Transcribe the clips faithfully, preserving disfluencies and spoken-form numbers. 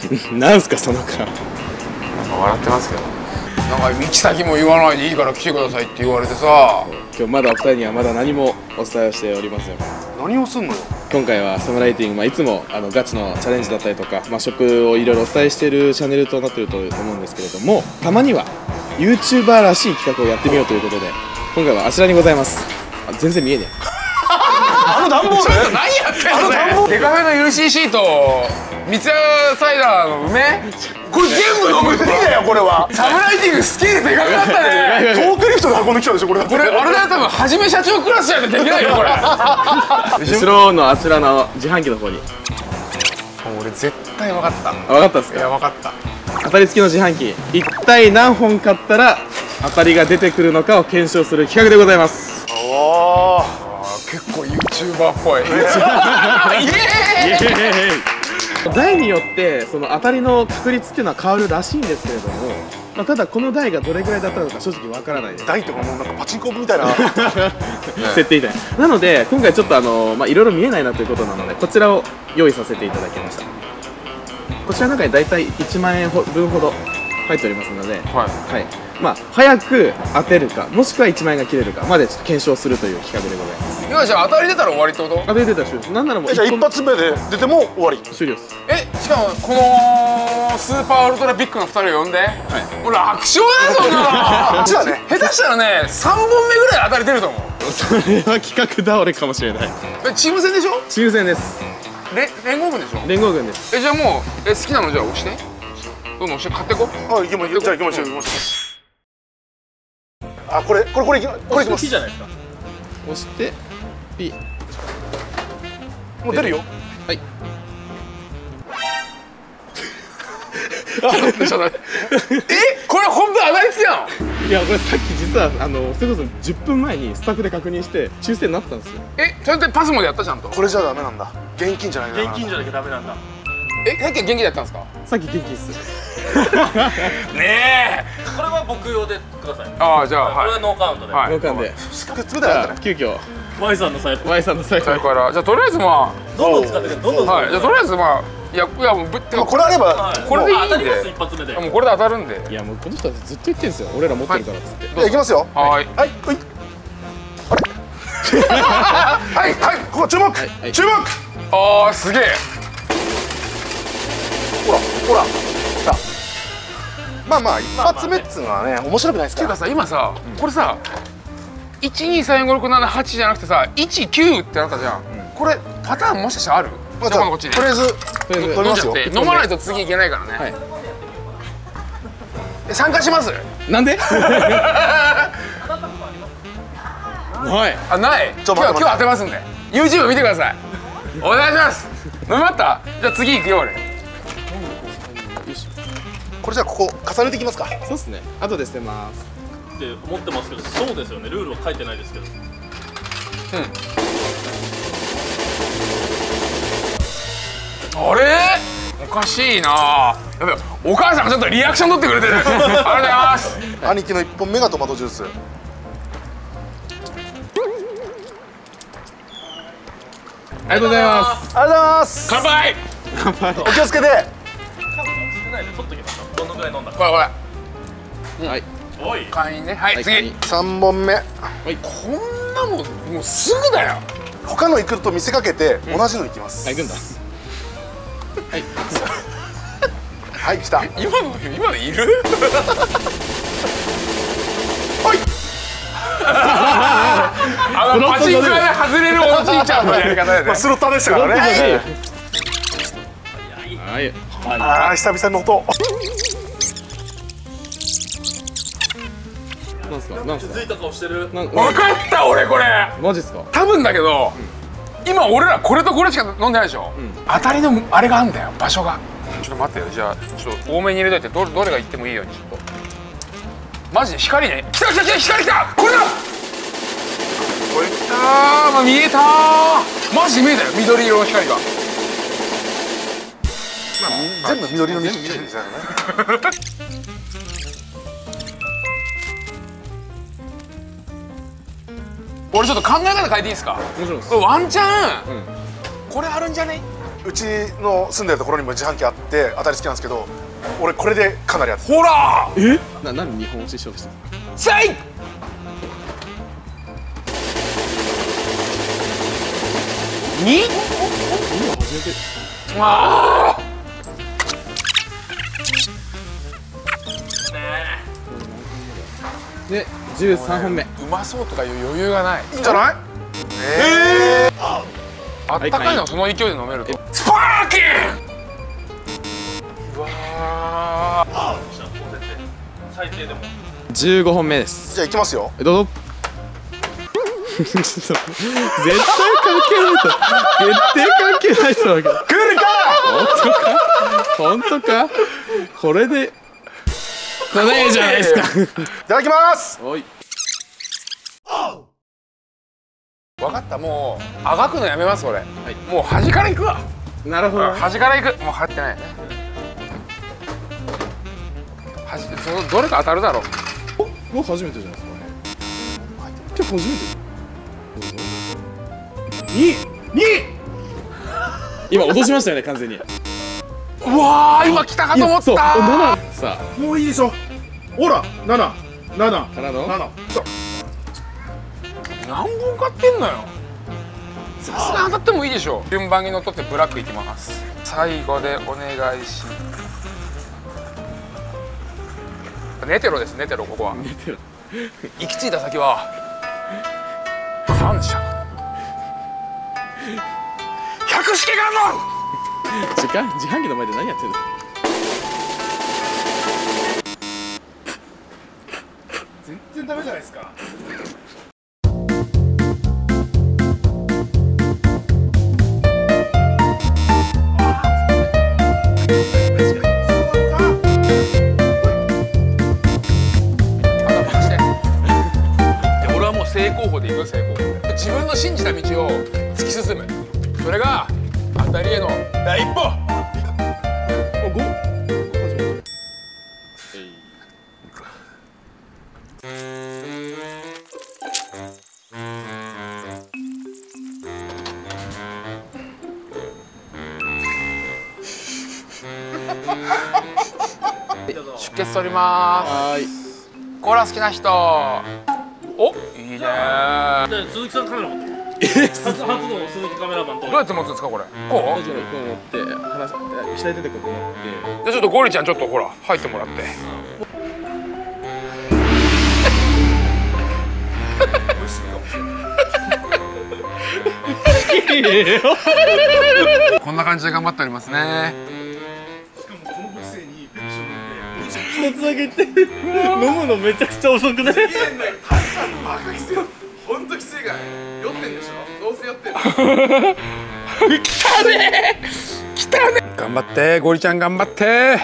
なんすかその顔。 笑ってますけど、なんか行き先も言わないでいいから来てくださいって言われてさ。 今日まだお二人にはまだ何もお伝えをしておりません。 何をすんのよ。 今回はサムライティング、まあ、いつもあのガチのチャレンジだったりとか、まあ、食をいろいろお伝えしているチャンネルとなっていると思うんですけれども、たまには ユーチューバー らしい企画をやってみようということで、今回はあちらにございます。あ、全然見えねえあの段ボールちょっと何やってんのね。デカフェの ユーシー シート、三ツ矢サイダーの梅、これ全部飲む。 無理だよこれは。 サムライティングスケールでかくなったね。 トークリフトで運んできたでしょこれ。 これあれだよ、多分はじめ社長クラスじゃできないよこれ。 後ろのあちらの自販機の方に。 俺絶対分かった。 分かったっすか。 いや分かった。 当たり付きの自販機、一体何本買ったら当たりが出てくるのかを検証する企画でございます。 おー、 結構 ユーチューバー っぽい。イエーイ。 台によってその当たりの確率っていうのは変わるらしいんですけれども、まあ、ただこの台がどれぐらいだったのか正直わからないです。 台とかもうなんかパチンコみたいな設定みたいな。なので今回ちょっとあのまあいろいろ見えないなということなので、こちらを用意させていただきました。こちらの中にだいたいいちまんえん分ほど入っておりますので、 はい、 はい、まあ早く当てるかもしくはいちまんえんが切れるかまでちょっと検証するという企画でございます。 今じゃあ当たり出たら終わりってこと？ 当たり出たら終了です。なんならもうじゃあ一発目で出ても終わり。 終了です。 え、しかもこのスーパーウルトラビッグのふたりを呼んで、はい、俺楽勝だよそんなの。 じゃあね、 下手したらねさんぼんめぐらい当たり出ると思う。 それは企画倒れかもしれない。 え、チーム戦でしょ？ チーム戦です。 れ連合軍でしょ？ 連合軍です。 え、じゃあもうえ好きなのじゃあ押して、どんどん押して買ってこ。 あ、いけます。じゃあいきましょう。いきましょう。あ、これこれこれいきこれいきます。 じゃないですか。押してピ。 もう出るよ。 はい。 ちょっと待ってちょっと待って。え、これ本当当たり付きなの？ いやこれさっき実はあのそれこそじゅっぷんまえにスタッフで確認して抽選になったんですよ。 え、それってパスまでやったちゃんと？ これじゃダメなんだ。現金じゃない。 現金じゃなきゃダメなんだ。 え、さっきは元気だったんですか？ さっき元気っす。 ねえ。 これは僕用でください。 ああ、じゃあこれははい。 ノーカウントで。 はい。 同感で。 冷たいやったね。 急遽 Y さんの財布。 Y さんの財布。 それからじゃあとりあえずまどんどん使ってください。どんどんあ、はい。 使ってください。 じゃあとりあえずまあいやいやもうぶってでもこれあればこれでいいん当たりますで。 一発目で。 もうこれで当たるんで。 いやもうこの人はずっと言ってんすよ。俺ら持ってるからっつって。 じゃあいきますよ。 はい。 はいほい。 はいはい。 ここ注目はい注目。 ああ、すげえ。 ほらほら。さあまあまあ一発目っつうのはね面白くないですか。 っていうからさ、今さこれさいちにさんよんごろくななはちじゃなくてさいちきゅうってなったじゃん。これパターンもしかしたらある？ まあじゃあこっちにとりあえずとりあえず飲みますよ。 飲まないと次いけないからね。 はい。 え、参加します？ なんで？はい。 あ、ない。 ちょ待って待って今日今日当てますんで YouTube 見てください。お願いします。飲み終わった？じゃあ次行くよ俺。 これじゃあここ重ねていきますか。 そうっすね。後で捨てます。 って思ってますけど、そうですよね。ルールは書いてないですけど。 あれ？おかしいな。やべ、お母さんがちょっとリアクション取ってくれてる。ありがとうございます。 兄貴のいっぽんめがトマトジュース。 ありがとうございます。 ありがとうございます。 乾杯。 乾杯。 お気をつけて。 少ないで取っときましょう。どのぐらい飲んだか。 これこれ。 はい。 おい。 会員ね。はい、 はい次。 三本目。 はい。 こんなもんもうすぐだよ。 他の行くと見せかけて同じの行きます。 あ、行くんだ。はい。 はい来た。 今の今のいる？ はい。 あのパチンコで外れるおじいちゃんのやり方だよね。 まあスロッターでしたからね。 はい。 ああ久々の音。 なんすか。なんすか。 気づいた顔してる。 なん分かった俺これ。 マジっすか。 多分だけど、今俺らこれとこれしか飲んでないでしょ。当たりのあれがあんだよ、場所が。ちょっと待ってよ。じゃあちょっと多めに入れといて、どどれがいってもいいようにちょっと。マジで光ね。来た来た来た光来た。これだ。これ来たー。まあ、見えたー。マジで見えたよ、緑色の光が。 全部緑のにしてるんですよね。 俺ちょっと考え方変えていいですか？ もちろんです。 これワンチャン、 うん。 これあるんじゃね？ うちの住んでるところにも自販機あって当たり好きなんですけど、俺これでかなり当てほらえな、なんで日本押ししようとしてるせいにああでじゅうさんほんめ。 うまそうとかいう余裕がない。 いいんじゃない？ ええー、あったかいのその勢いで飲めるとスパーキンうわー最低でもじゅうごほんめです。 じゃあいきますよ。 どうぞ絶対関係ないと絶対関係ないとわけ来るか本当か本当かこれでこれいいじゃないですかいただきます。 おい分かった、もうあがくのやめます俺、はい、もう端からいくわ。 なるほど、ね、 端からいく。もう入ってないね。端そのどれか当たるだろう。 もう初めてじゃないですか。じゃあ初めてにに今落としましたよね完全に。 うわー今来たかと思ったー。 ななさあもういいでしょ。ほらななななからのなな。 何本買ってんのよ。さすが当たってもいいでしょ。順番にのっとってブラックいきます。最後でお願いしネテロです。ネテロここは寝てる行き着いた先は感謝百式観音。 時間自販機の前で何やってんの。 全然ダメじゃないですか。 正攻法でいく。成功。自分の信じた道を突き進む。それが当たりへの第一歩。 おご初めて出血取りまはーい。 す。コーラ好きな人。お、いいねー。 で鈴木さんカメラマン初初の鈴木カメラマンとどうやって持つんですかこれ。こう？ 大丈夫こう持って話下に出てこう持ってじゃあちょっとゴリちゃんちょっとほら入ってもらって。こんな感じで頑張っておりますね。 しかもこのご時世にペプシを飲んで一つだけ言って飲むのめちゃくちゃ遅くない？ ほんときついから酔ってんでしょ。どうせ酔ってんの。 来たねー来たね。頑張ってゴリちゃん頑張って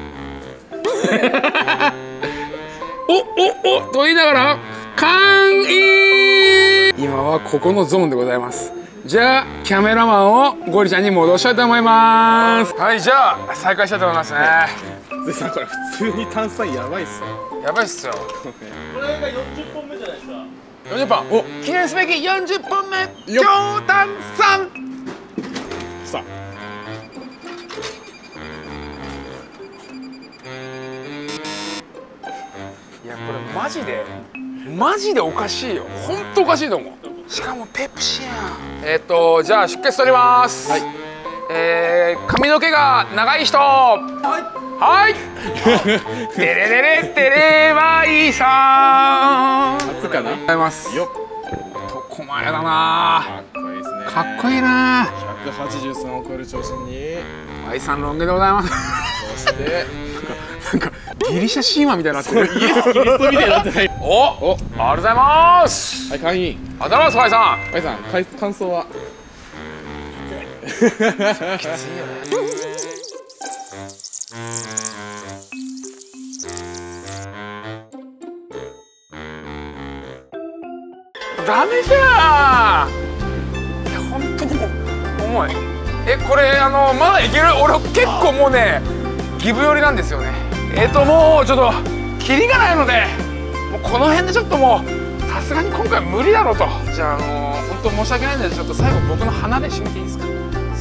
おおおと言いながら完飲。今はここのゾーンでございます。じゃあキャメラマンをゴリちゃんに戻したいと思います。はい、じゃあ再開したいと思いますね。 でさこれ普通に炭酸やばいっすよ。 やばいっすよ。 これがよんじゅっぽんめじゃないですか。 よんじゅっぽん。お、記念すべきよんじゅっぽんめ。強炭酸。 さあいやこれマジでマジでおかしいよ。ほんとおかしいと思う。しかもペプシやん。えっとじゃあ出血取ります。はい。えー、髪の毛が長い人。はいはいテレレレテレバイさん。 初かな。 ございますよっ男前だな。 かっこいいですね。 かっこいいな。 ひゃくはちじゅうさんを超える長身にバイさんロン毛でございます。 そしてなんかギリシャ神話みたいになってる。 イエス・キリストみたいになってない。 おお、ありがとうございます。 はい、会員ありがとうございます、バイさん。 バイさん感感想は。 きついよね。ダメじゃん。いや本当にもう重い。えこれあのまだいける。俺結構もうねギブ寄りなんですよね。えっともうちょっとキリがないのでもうこの辺でちょっともうさすがに今回無理だろうと。じゃああの本当申し訳ないんでちょっと最後僕の鼻で締めていいですか。